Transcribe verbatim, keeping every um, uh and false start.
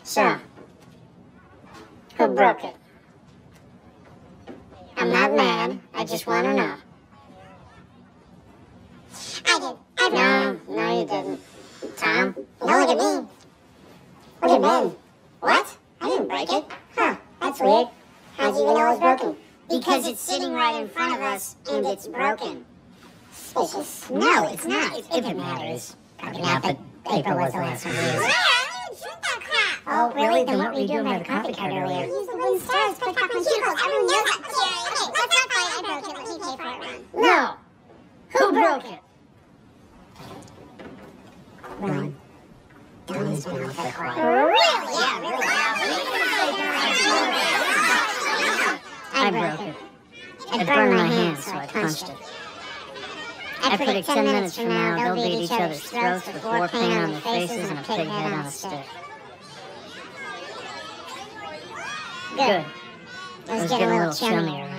So, who broke it? I'm not mad, I just want to know. I did. I did. No, no you didn't. Tom? No, look at me. Look at me. What? I didn't break it. Huh, that's weird. How'd you even know it was broken? Because it's sitting right in front of us, and it's broken. Suspicious. No, it's not. If it matters. Probably not, but April was the last one to use it. I didn't shoot that crap. Oh, really? Then what were you doing by the coffee cart earlier? Use the wooden stars to pick up my cuticles. Everyone knows that. Okay, let's not fight. I broke it. Let me pay for it, Ron. No! Who broke it? Ron. Donnie's been off the quiet. Really? Yeah, really. I broke it. It burned my hand, so I punched it. I predict ten minutes from now, they'll beat each other's throats with war paint on their faces and a pig head on a stick. Good. Let's get a little chummier.